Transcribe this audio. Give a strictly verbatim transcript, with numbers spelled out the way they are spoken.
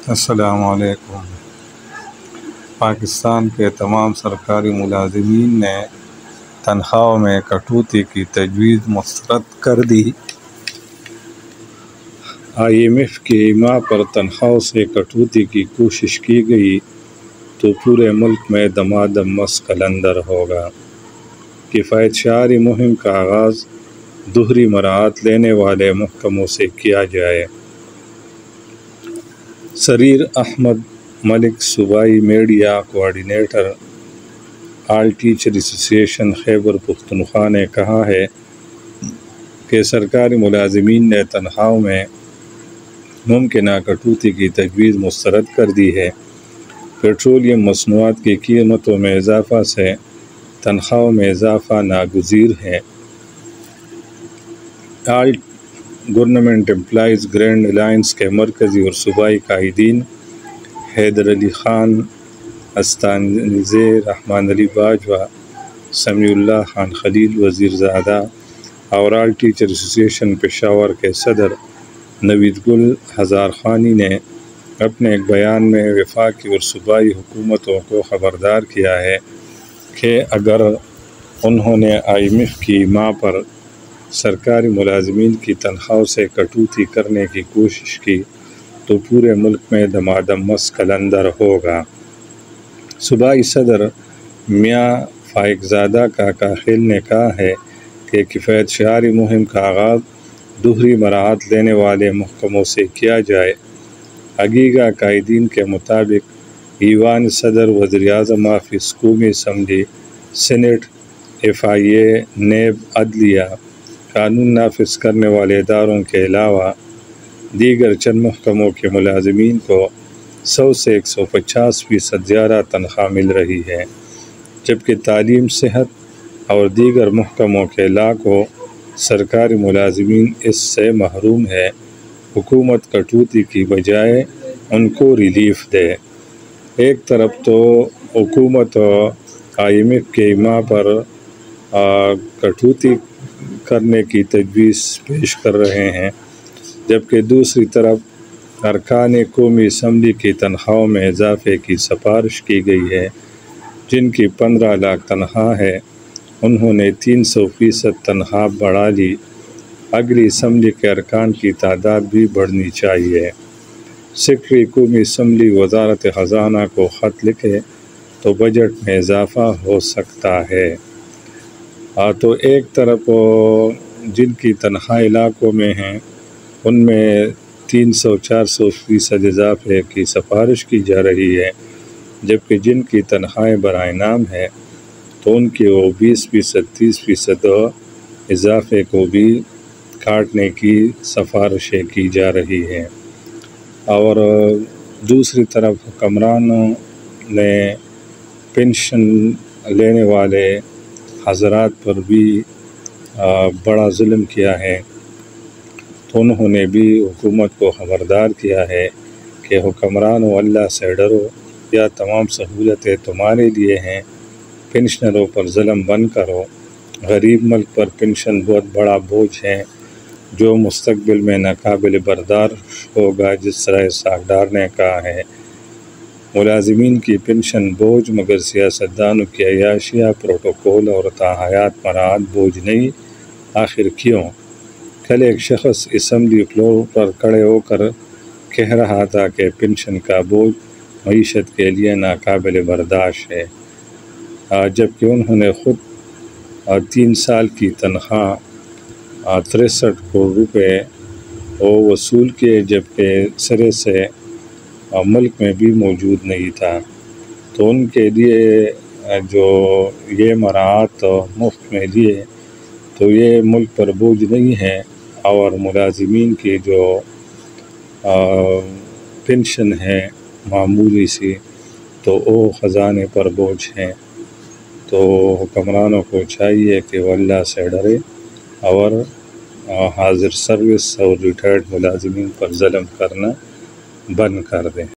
السلام علیکم۔ پاکستان کے تمام سرکاری ملازمین نے تنخواہوں میں کٹوتی کی تجویز مسترد کر دی۔ آئی ایم ایف کی ماہ پر تنخواہوں سے کٹوتی کی کوشش کی گئی تو پورے ملک میں دمادم مس قلندر ہوگا۔ کفایت شعاری مہم کا آغاز دوہری مراعات لینے والے محکموں سے کیا جائے۔ سریر احمد ملک صوبائی میڈیا کوآرڈینیٹر آل ٹیچر ایسوسی ایشن خیبر پختونخوا نے کہا ہے کہ سرکاری ملازمین نے تنخواہوں میں ممکنہ کٹوتی کی تجویز مسترد کر دی ہے۔ پیٹرولیم مصنوعات کی قیمتوں میں اضافہ سے تنخواہوں میں اضافہ ناگزیر ہے۔ All government employees grand alliance کے مرکزی اور صوبائی قائدین حیدر علی خان استانزے، رحمان علی باجوہ، سمیع اللہ خان خلیل وزیر زادہ اور آل ٹیچر ایسوسی ایشن پشاور کے صدر نوید گل ہزار خوانی نے اپنے ایک بیان میں وفاقی اور صوبائی حکومتوں کو خبردار کیا ہے کہ اگر انہوں نے آئی ایم ایف کی ماہ پر سرکاری ملازمین کی تنخواہوں سے کٹوتی کرنے کی کوشش کی تو پورے ملک میں دمادم مس قلندر ہوگا۔ صوبائی صدر میاں فائق زادہ کاکا خیل نے کہا ہے کہ کفایت شعاری مہم کا آغاز دوہری مراعات لینے والے محکموں سے کیا جائے۔ اگیگا قائدین کے مطابق ایوان صدر، وزیر اعظم آفس، قومی assembly, senate, F I A, NAB, عدلیہ، قانون نافذ کرنے والے اداروں کے علاوہ دیگر چند محکموں کے ملازمین کو سو سے ایک سو پچاس فیصد زیادہ تنخواہ مل رہی ہے، جبکہ تعلیم، صحت اور دیگر محکموں کے لاکھوں سرکاری ملازمین اس سے محروم ہے۔ حکومت کٹوتی کی بجائے ان کو ریلیف دے۔ ایک طرف تو حکومت آئی ایم ایف کے ماہ پر کٹوتی کرنے کی تجویز پیش کر رہے ہیں، جبکہ دوسری طرف ارکان قومی اسمبلی کی تنخواہوں میں اضافے کی سفارش کی گئی ہے۔ جن کی پندرہ لاکھ تنخواہ ہے، انہوں نے تین سو فیصد تنخواہ بڑھا لی۔ اگلی اسمبلی کے ارکان کی تعداد بھی بڑھنی چاہیے۔ سیکرٹری قومی اسمبلی وزارت خزانہ کو خط لکھے تو بجٹ میں اضافہ ہو سکتا ہے۔ تو ایک طرف جن کی تنخواہ علاقوں میں ہیں ان میں تین سو چار سو فیصد اضافے کی سفارش کی جا رہی ہے، جبکہ جن کی تنخواہیں برائے نام ہے تو ان کی وہ بیس فیصد تیس فیصد اضافے کو بھی کاٹنے کی سفارشیں کی جا رہی ہیں۔ اور دوسری طرف حکمرانوں نے پینشن لینے والے حضرات پر بھی بڑا ظلم کیا ہے، تو انہوں نے بھی حکومت کو خبردار کیا ہے کہ حکمرانوں اللہ سے ڈرو، یا تمام سہولتیں تمہارے لیے ہیں، پینشنروں پر ظلم بند کرو۔ غریب ملک پر پینشن بہت بڑا بوجھ ہے جو مستقبل میں ناقابل برداشت ہوگا، جس طرح اسحاق ڈار نے کہا ہے۔ ملازمین کی پینشن بوجھ مگر سیاستدانوں کی عیاشیاں، پروٹوکول اور تاحیات مراعات بوجھ نہیں، آخر کیوں؟ کل ایک شخص اسمبلی فلور پر کھڑے ہو کر کہہ رہا تھا کہ پینشن کا بوجھ معیشت کے لیے ناقابل برداشت ہے، جبکہ انہوں نے خود تین سال کی تنخواہ تریسٹھ کروڑ روپے وہ وصول کیے، جبکہ سرے سے ملک میں بھی موجود نہیں تھا۔ تو ان کے لیے جو یہ مراعات مفت میں لیے تو یہ ملک پر بوجھ نہیں ہے، اور ملازمین کی جو پینشن ہے معمولی سی تو وہ خزانے پر بوجھ ہیں۔ تو حکمرانوں کو چاہیے کہ وہ اللہ سے ڈرے اور حاضر سروس اور ریٹائرڈ ملازمین پر ظلم کرنا بند کر دیں۔